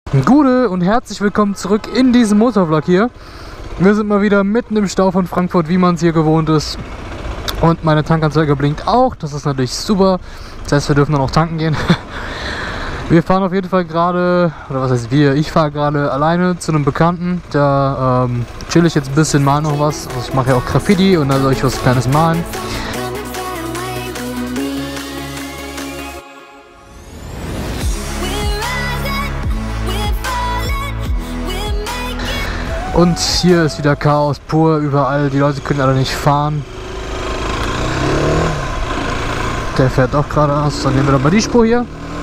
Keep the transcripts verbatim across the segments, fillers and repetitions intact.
Gute und herzlich willkommen zurück in diesem Motorvlog hier. Wir sind mal wieder mitten im Stau von Frankfurt, wie man es hier gewohnt ist. Und meine Tankanzeige blinkt auch, das ist natürlich super. Das heißt, wir dürfen dann auch tanken gehen. Wir fahren auf jeden Fall gerade, oder was heißt wir, ich fahre gerade alleine zu einem Bekannten. Da ähm, chill ich jetzt ein bisschen, mal noch was. Also ich mache ja auch Graffiti und da soll ich was Kleines malen. Und hier ist wieder Chaos pur, überall, die Leute können alle nicht fahren. Der fährt auch geradeaus, dann nehmen wir doch mal die Spur hier.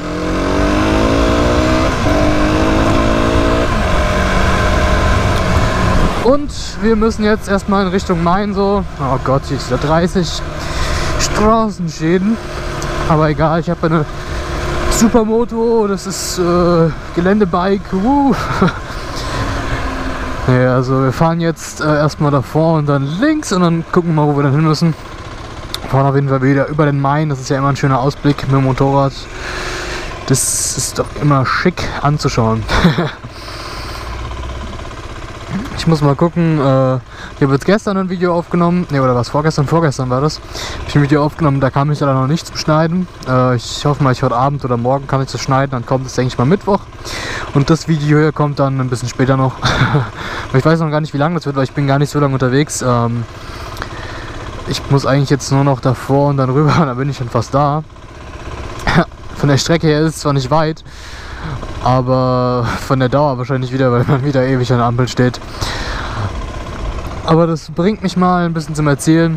Und wir müssen jetzt erstmal in Richtung Main so. Oh Gott, hier ist ja dreißig Straßenschäden. Aber egal, ich habe eine Supermoto, das ist äh, Geländebike. Uh. Ja, also wir fahren jetzt äh, erstmal davor und dann links und dann gucken wir mal, wo wir dann hin müssen. Wir fahren auf jeden Fall wieder über den Main, das ist ja immer ein schöner Ausblick mit dem Motorrad. Das ist doch immer schick anzuschauen. Ich muss mal gucken, äh, ich habe jetzt gestern ein Video aufgenommen, ne oder was, vorgestern, vorgestern war das. Ich habe ein Video aufgenommen, da kam ich leider noch nicht zum Schneiden. Äh, ich hoffe mal, ich heute Abend oder morgen kann ich das schneiden, dann kommt es, denke ich mal, Mittwoch. Und das Video hier kommt dann ein bisschen später noch. Ich weiß noch gar nicht, wie lange das wird, weil ich bin gar nicht so lange unterwegs. Ähm, ich muss eigentlich jetzt nur noch davor und dann rüber, dann bin ich schon fast da. Von der Strecke her ist es zwar nicht weit, aber von der Dauer wahrscheinlich wieder, weil man wieder ewig an der Ampel steht. Aber das bringt mich mal ein bisschen zum Erzählen.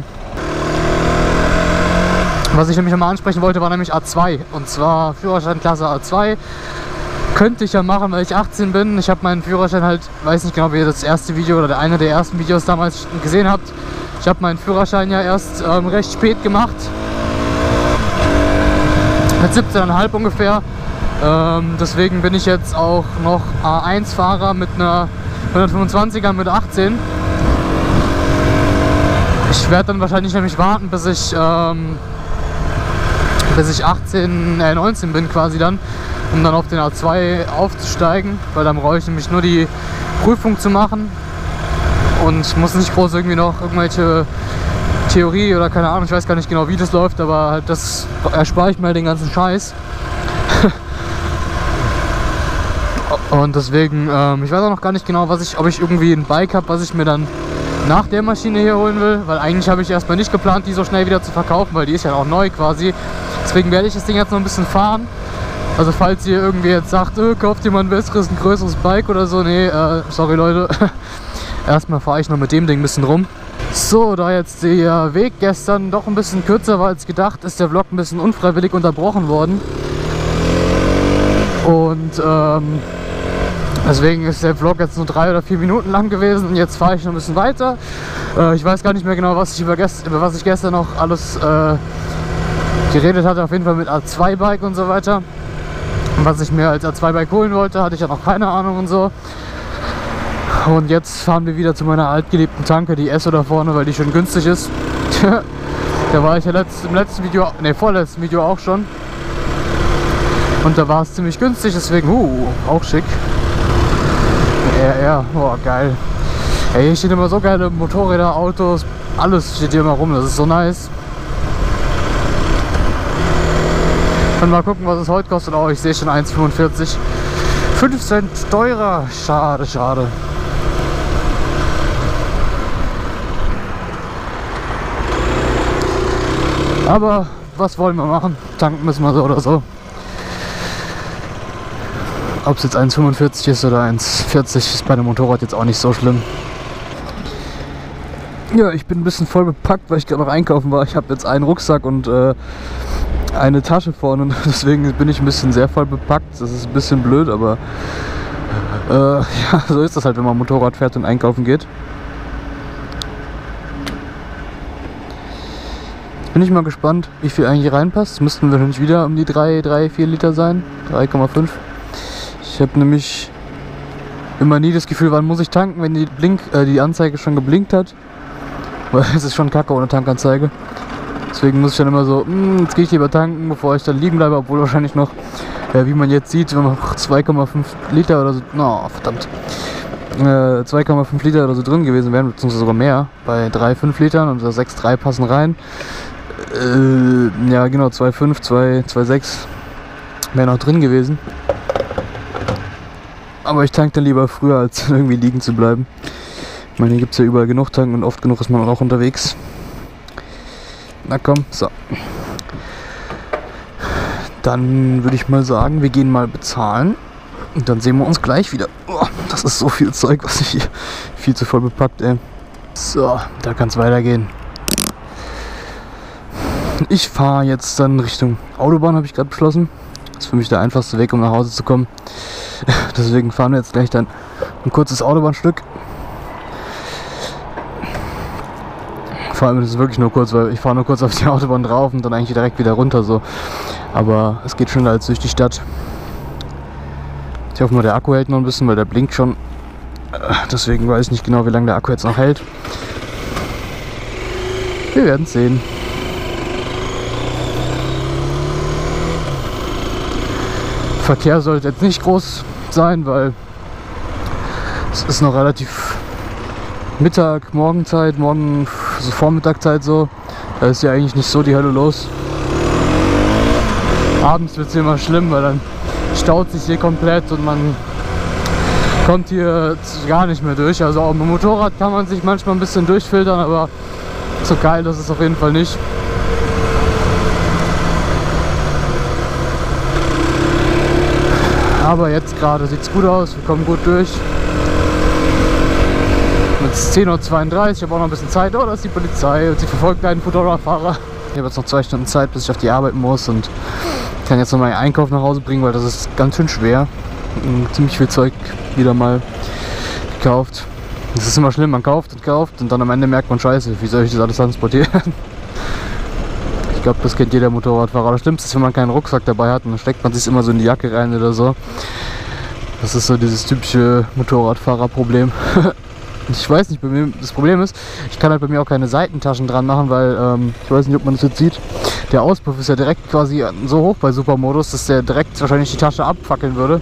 Was ich nämlich nochmal ansprechen wollte, war nämlich A zwei. Und zwar Führerschein Klasse A zwei. Könnte ich ja machen, weil ich achtzehn bin. Ich habe meinen Führerschein halt, weiß nicht genau, wie ihr das erste Video oder einer der ersten Videos damals gesehen habt. Ich habe meinen Führerschein ja erst ähm, recht spät gemacht. Mit siebzehn Komma fünf ungefähr. Ähm, deswegen bin ich jetzt auch noch A eins Fahrer mit einer hundertfünfundzwanziger mit achtzehn. Ich werde dann wahrscheinlich nämlich warten, bis ich, ähm, bis ich achtzehn, äh, neunzehn bin quasi dann, um dann auf den A zwei aufzusteigen, weil dann brauche ich nämlich nur die Prüfung zu machen und muss nicht groß irgendwie noch irgendwelche Theorie oder keine Ahnung, ich weiß gar nicht genau, wie das läuft, aber halt das erspare ich mir den ganzen Scheiß. Und deswegen, ähm, ich weiß auch noch gar nicht genau, was ich, ob ich irgendwie ein Bike habe, was ich mir dann nach der Maschine hier holen will, weil eigentlich habe ich erstmal nicht geplant, die so schnell wieder zu verkaufen, weil die ist ja auch neu quasi. Deswegen werde ich das Ding jetzt noch ein bisschen fahren. Also falls ihr irgendwie jetzt sagt, äh, kauft ihr mal ein besseres, ein größeres Bike oder so, nee, äh, sorry Leute. Erstmal fahre ich noch mit dem Ding ein bisschen rum. So, da jetzt der Weg gestern doch ein bisschen kürzer war als gedacht, ist der Vlog ein bisschen unfreiwillig unterbrochen worden. Und ähm, deswegen ist der Vlog jetzt nur drei oder vier Minuten lang gewesen und jetzt fahre ich noch ein bisschen weiter. Äh, ich weiß gar nicht mehr genau, was ich über, gest über was ich gestern noch alles äh, geredet hatte. Auf jeden Fall mit A zwei Bike und so weiter. Und was ich mir als A zwei Bike holen wollte, hatte ich ja noch keine Ahnung und so. Und jetzt fahren wir wieder zu meiner altgeliebten Tanke, die Esso da vorne, weil die schön günstig ist. Da war ich ja letzt, im letzten Video, ne vorletzten Video auch schon. Und da war es ziemlich günstig, deswegen, uh, auch schick. Ja, ja, boah, geil. Hey, hier stehen immer so geile Motorräder, Autos, alles steht hier immer rum, das ist so nice. Und mal gucken, was es heute kostet. Oh, ich sehe schon eins fünfundvierzig. fünf Cent teurer, schade, schade. Aber was wollen wir machen? Tanken müssen wir so oder so. Ob es jetzt eins fünfundvierzig ist oder eins vierzig, ist bei dem Motorrad jetzt auch nicht so schlimm. Ja, ich bin ein bisschen voll bepackt, weil ich gerade noch einkaufen war. Ich habe jetzt einen Rucksack und äh, eine Tasche vorne und deswegen bin ich ein bisschen sehr voll bepackt. Das ist ein bisschen blöd, aber äh, ja, so ist das halt, wenn man Motorrad fährt und einkaufen geht. Bin ich mal gespannt, wie viel eigentlich reinpasst. Es müssten wahrscheinlich wieder um die drei, drei, vier Liter sein. drei Komma fünf. Ich habe nämlich immer nie das Gefühl, wann muss ich tanken, wenn die, Blink, äh, die Anzeige schon geblinkt hat. Weil es ist schon kacke ohne Tankanzeige. Deswegen muss ich dann immer so, mh, jetzt gehe ich lieber tanken, bevor ich dann liegen bleibe, obwohl wahrscheinlich noch Äh, wie man jetzt sieht, wir haben noch zwei Komma fünf Liter oder so, no, verdammt, äh, zwei Komma fünf Liter oder so drin gewesen wären, beziehungsweise sogar mehr, bei drei Komma fünf Litern und sechs Komma drei passen rein. Äh, ja genau, zwei Komma fünf, zwei Komma sechs wäre noch drin gewesen. Aber ich tank dann lieber früher, als irgendwie liegen zu bleiben. Ich meine, hier gibt es ja überall genug tanken und oft genug ist man auch unterwegs. Na komm, so. Dann würde ich mal sagen, wir gehen mal bezahlen. Und dann sehen wir uns gleich wieder. Oh, das ist so viel Zeug, was ich hier viel zu voll bepackt, ey. So, da kann es weitergehen. Ich fahre jetzt dann Richtung Autobahn, habe ich gerade beschlossen. Das ist für mich der einfachste Weg, um nach Hause zu kommen. Deswegen fahren wir jetzt gleich dann ein kurzes Autobahnstück. Vor allem ist es wirklich nur kurz, weil ich fahre nur kurz auf die Autobahn drauf und dann eigentlich direkt wieder runter so. Aber es geht schneller als durch die Stadt. Ich hoffe mal, der Akku hält noch ein bisschen, weil der blinkt schon. Deswegen weiß ich nicht genau, wie lange der Akku jetzt noch hält. Wir werden es sehen. Verkehr sollte jetzt nicht groß sein, weil es ist noch relativ Mittag, Morgenzeit, morgen so Vormittagzeit so. Da ist ja eigentlich nicht so die Hölle los. Abends wird es immer schlimm, weil dann staut sich hier komplett und man kommt hier gar nicht mehr durch. Also auch mit dem Motorrad kann man sich manchmal ein bisschen durchfiltern, aber so geil ist es auf jeden Fall nicht. Aber jetzt gerade sieht es gut aus, wir kommen gut durch. Jetzt ist zehn Uhr zweiunddreißig, ich habe auch noch ein bisschen Zeit. Oh, da ist die Polizei und sie verfolgt einen Motorradfahrer. Ich habe jetzt noch zwei Stunden Zeit, bis ich auf die Arbeit muss und kann jetzt noch meinen Einkauf nach Hause bringen, weil das ist ganz schön schwer. Und ziemlich viel Zeug wieder mal gekauft. Das ist immer schlimm, man kauft und kauft und dann am Ende merkt man, scheiße, wie soll ich das alles transportieren? Ich glaube, das kennt jeder Motorradfahrer. Das Schlimmste ist, wenn man keinen Rucksack dabei hat und dann steckt man sich immer so in die Jacke rein oder so. Das ist so dieses typische Motorradfahrerproblem. Ich weiß nicht, bei mir, das Problem ist, ich kann halt bei mir auch keine Seitentaschen dran machen, weil, ähm, ich weiß nicht, ob man das jetzt sieht, der Auspuff ist ja direkt quasi so hoch bei Supermodus, dass der direkt wahrscheinlich die Tasche abfackeln würde.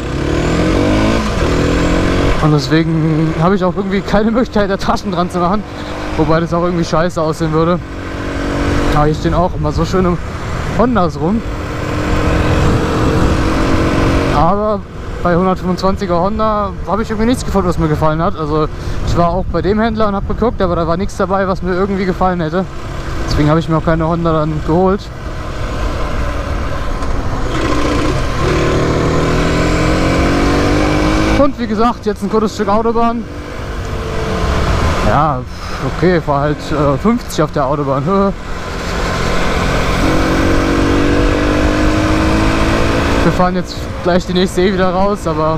Und deswegen habe ich auch irgendwie keine Möglichkeit, da Taschen dran zu machen, wobei das auch irgendwie scheiße aussehen würde. Aber hier stehen auch immer so schöne Hondas rum. Aber bei hundertfünfundzwanziger Honda habe ich irgendwie nichts gefunden, was mir gefallen hat. Also ich war auch bei dem Händler und habe geguckt, aber da war nichts dabei, was mir irgendwie gefallen hätte. Deswegen habe ich mir auch keine Honda dann geholt. Und wie gesagt, jetzt ein gutes Stück Autobahn. Ja, okay, fahr halt äh, fünfzig auf der Autobahn. Wir fahren jetzt gleich die nächste E wieder raus, aber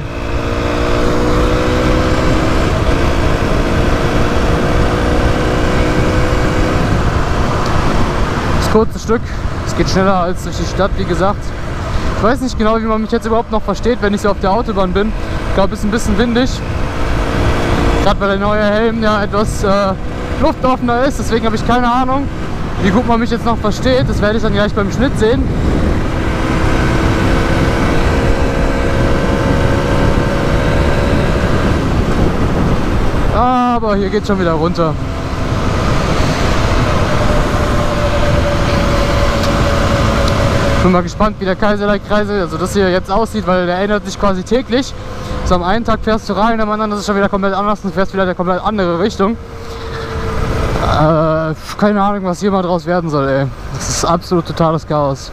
das kurze Stück, es geht schneller als durch die Stadt, wie gesagt. Ich weiß nicht genau, wie man mich jetzt überhaupt noch versteht, wenn ich so auf der Autobahn bin. Ich glaube, es ist ein bisschen windig. Gerade weil der neue Helm ja etwas äh, luftoffener ist, deswegen habe ich keine Ahnung, wie gut man mich jetzt noch versteht. Das werde ich dann gleich beim Schnitt sehen. Aber hier geht schon wieder runter. Bin mal gespannt, wie der Kaiserlei-Kreisel, also das hier jetzt aussieht, weil der ändert sich quasi täglich. So am einen Tag fährst du rein, am anderen ist es schon wieder komplett anders und fährst wieder in eine komplett andere Richtung. Äh, keine Ahnung, was hier mal draus werden soll, ey. Das ist absolut totales Chaos.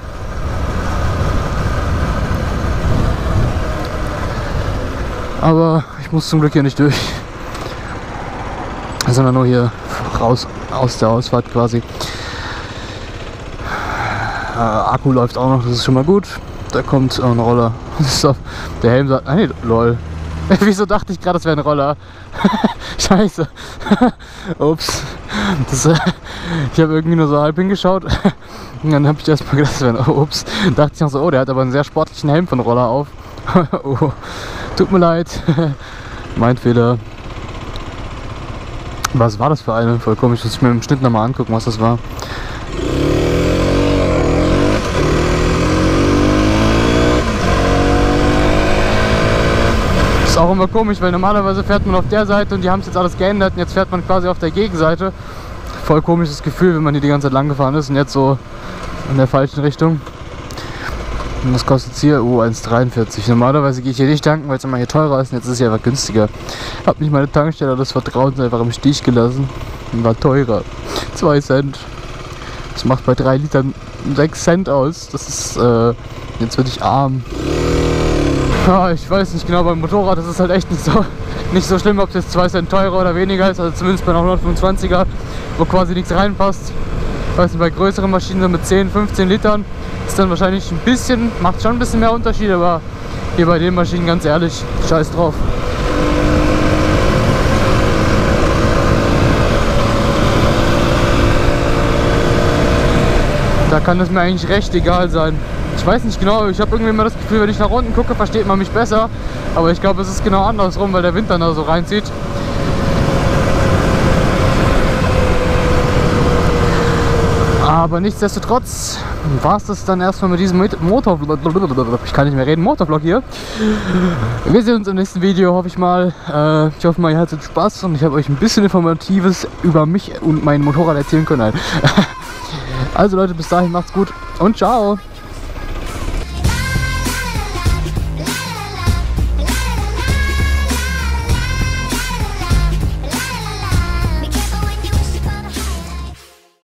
Aber ich muss zum Glück hier nicht durch. Sondern nur hier raus aus der Ausfahrt quasi. Äh, Akku läuft auch noch, das ist schon mal gut. Da kommt auch ein Roller. Der Helm sagt, ah nee, lol. Wieso dachte ich gerade, das wäre ein Roller? Scheiße. Ups. Das, äh, ich habe irgendwie nur so halb hingeschaut. Und dann habe ich erstmal gedacht, das wäre ein Ups. Dachte ich noch so, oh, der hat aber einen sehr sportlichen Helm von Roller auf. Oh, tut mir leid. Mein Fehler. Was war das für eine? Voll komisch, muss ich mir im Schnitt nochmal angucken, was das war. Ist auch immer komisch, weil normalerweise fährt man auf der Seite und die haben es jetzt alles geändert und jetzt fährt man quasi auf der Gegenseite. Voll komisches Gefühl, wenn man hier die ganze Zeit lang gefahren ist und jetzt so in der falschen Richtung. Und was kostet es hier? Oh, eins dreiundvierzig. Normalerweise gehe ich hier nicht tanken, weil es immer hier teurer ist und jetzt ist es hier einfach günstiger. Hab nicht meine Tankstelle des Vertrauens einfach im Stich gelassen und war teurer. zwei Cent. Das macht bei drei Litern sechs Cent aus. Das ist, äh, jetzt werde ich arm. Ja, ich weiß nicht genau, beim Motorrad ist es halt echt nicht so, nicht so schlimm, ob es jetzt zwei Cent teurer oder weniger ist. Also zumindest bei einer hundertfünfundzwanziger, wo quasi nichts reinpasst. Ich weiß nicht, bei größeren Maschinen so mit zehn, fünfzehn Litern ist dann wahrscheinlich ein bisschen, macht schon ein bisschen mehr Unterschied, aber hier bei den Maschinen ganz ehrlich, scheiß drauf. Da kann es mir eigentlich recht egal sein. Ich weiß nicht genau, ich habe irgendwie immer das Gefühl, wenn ich nach unten gucke, versteht man mich besser. Aber ich glaube, es ist genau andersrum, weil der Wind dann da so reinzieht. Aber nichtsdestotrotz war es das dann erstmal mit diesem Motorvlog. Ich kann nicht mehr reden, Motorvlog hier. Wir sehen uns im nächsten Video, hoffe ich mal. Ich hoffe mal, ihr hattet Spaß und ich habe euch ein bisschen Informatives über mich und mein Motorrad erzählen können. Also Leute, bis dahin macht's gut und ciao!